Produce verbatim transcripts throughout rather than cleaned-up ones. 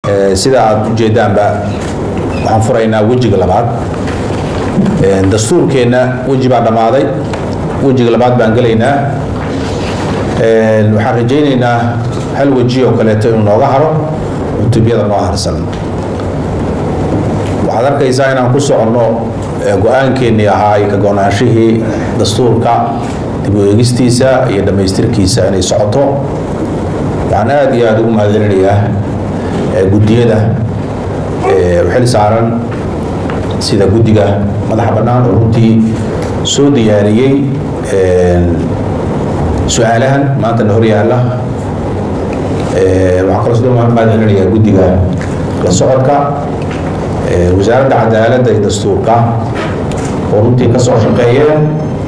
sida aad u jeedaanba waxaan furaynaa wejiga labaad dastuurkeena weji baa dhamaaday wejiga labaad baan galaynaa waxaan rajaynaynaa hal weji oo kaleeto inuu nooga haro cutubiyada noo harsan waxaad arkaysaa inaan ku soconno go-aankeennii ahaa ka go-naanshihii dastuurka dib u eegistiisa iyo dhammaystirkiisa inay socoto waxaan aad iyo aad ugu mahadcelinayaa guddiyada u xil saaran sida guddiga madaxa bannaan oo runtii soo diyaariyey su-aalahan maantana hor yaalla waxaan kaloo sidoo mahadcelinayaa guddiga la socodka wasaaradda cadaaladda iyo dastuurka oo runtii ka soo shaqeeyeen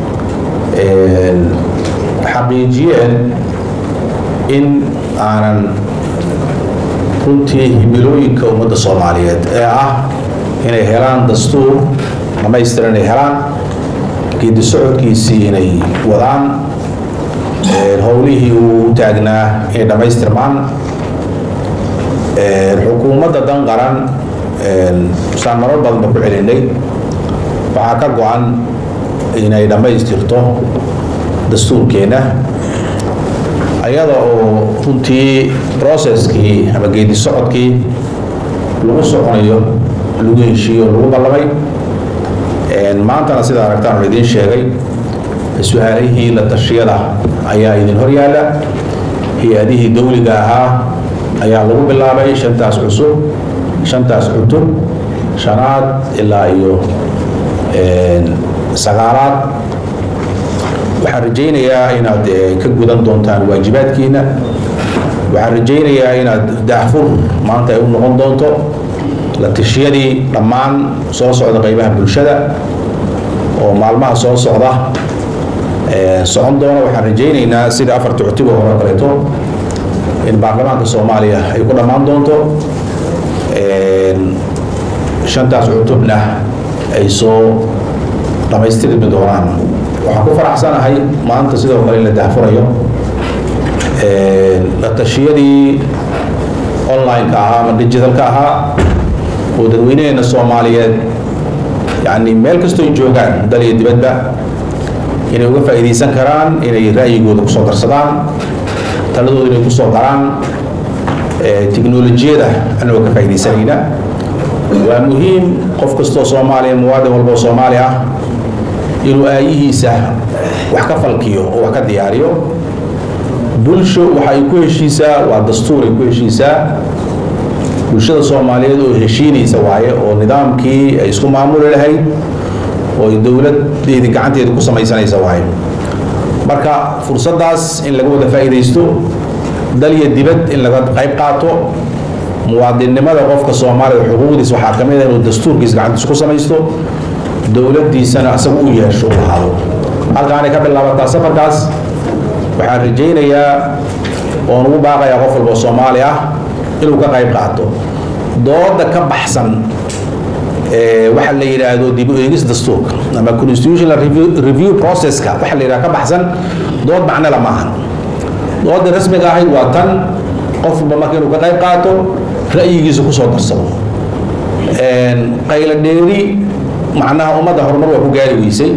xaqiijiyeen in aanan runtii himilooyinka ummadda Soomaaliyeed ee ah inay helaan dastuur dhamaystiran inay helaan geedi socodkiisii inay wadaan howlihii uu taagnaa inay dhamaystirmaan xukuumadda dan qaran saan marar badan ku celinay waxaa ka go-an inay dhamaystirto dastuurkeena ayada oo runtii processkii ama geedi socodkii lagu soconayo lagu heshiiyo lagu ballamay maantana sida aragtaan oo idiin sheegay su-aalihii la tashiyada ayaa idin hor yaalla hay-adihii dawliga ahaa ayaa lagu bilaabay shantaas cusub shantaas cutub shanaad ilaa iyo sagaalaad waxaan rajaynayaa inaad ka gudan doontaan waajibaadkiina waxaan rajaynayaa inaad daahfur maanta ay u noqon doonto la tashiyadii dhammaan soo socda qaybaha bulshada oo maalmaha soo socda socon doona waxaan rajaynaynaa sida afarta cutub oo hore kaleeto in baarlamaanka Soomaaliya ay ku dhammaan doonto shantaas cutubna ay soo dhamaystirmi doonaan waxaan ku faraxsanahay maanta sidoo kale la daahfurayo la tashiyadii online-ka ahaa ama digital-ka ahaa oo dadweynaheena Soomaaliyeed yani meel kastoo ay joogaan dal iyo dibadba inay uga faa'iideysan karaan inay ra'yigooda kusoo darsadaan taladooda inay kusoo daraan teknolojiyada anagoo ka faa'iideysanayna waa muhiim qof kastoo Soomaaliya muwaadin walba oo Soomaali ah inuu aayihiisa wax ka falkiyo oo wax ka diyaariyo bulsho waxa ay ku heshiisaa waa dastuur ay ku heshiisaa bulshada Soomaaliyeed oo heshiinaysa waaye oo nidaamkii ay isku maamuli lahayd oo dawladeeda gacanteeda ku samaysanaysa waaye marka fursadaas in laga wada faa'iideysto dal iyo dibad in laga qayb qaato muwaadinimada qofka Soomaaliyeed xuquuqdiisa waxaa ka mid ah inuu dastuurkiisa gacantiisa ku samaysto dawladdiisana asagu u yeesho u lahaado halkaan ay ka bilaabataa safarkaas waxaan rajaynayaa oon ugu baaqayaa qof walba Soomaali ah inuu ka qayb qaato dooda ka baxsan waxa la yiraahdo dib u eegis dastuurka ama constitutional review process-ka waxa la yiraahdo ka baxsan dood macna la maahan dooda rasmiga ah waa tan qof walba marka inuu ka qayb qaato ra'yigiisa ku soo darsado qayla dheeri macnaha ummadda horumar waa ku gaari weysay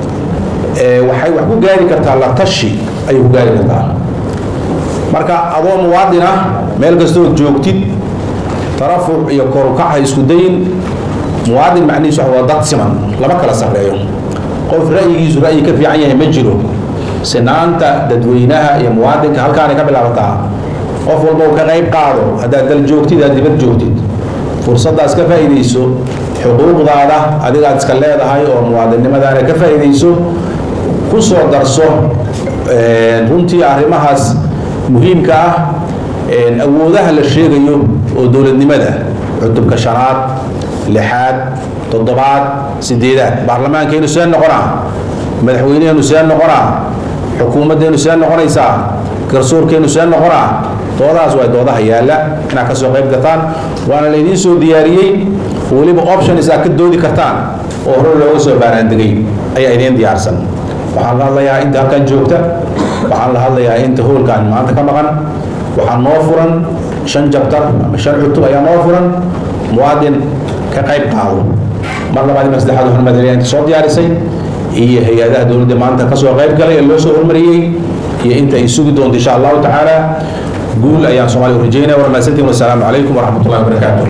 waxay wax ku gaari kartaa la tashi ay ku gaari kartaa marka adoo muwaadin ah meel kastoo joogtid tarafuc iyo kor u kac isku dayin muwaadin macnihiisu waa dad siman lama kala sareeyo qof ra'yigiisu ra'yi ka fiican yahay ma jiro sinaanta dadweynaha iyo muwaadinka halkaan ka bilaabataa qof walba uu ka qayb qaado hadaa dal joogtid hadaa dibad joogtid fursadaas ka faa'iideyso xuquuqdaada adiga aad iska leedahay oo muwaadinimadaana ka faa'iideyso ku soo darso runtii arrimahaas muhiimka ah awoodaha la sheegayo oo dawladnimada cutubka shanaad lixaad toddobaad sideedaad baarlamaankeenu soo noqonaa madaxweynaheenu soo noqonaa xukuumaddeenu soo noqonaysaa garsoorkeenu soo noqonaa doodaas waa doodaha yaalla inaad ka soo qayb gataan waana laydiin soo diyaariyey weliba options aad ka doodi kartaan oo hore looga soo baaraandegay ayaa idiin diyaarsan waxaan la hadlayaa inta halkan joogta waxaan la hadlayaa inta hoolkan maanta ka maqan waxaan noo furan شن جبتر شن عتب أيام وفرا مواطن كقيب قاعدو مرة بعد ما استحضر المدنيين تصوت يارسي هي هي هذا دول دمان تكسر غير قال اللي سوى المريء هي أنت يسوق دون إن شاء الله تعالى قول أيام صومالي ورجينا ورمسنتي والسلام عليكم ورحمة الله وبركاته.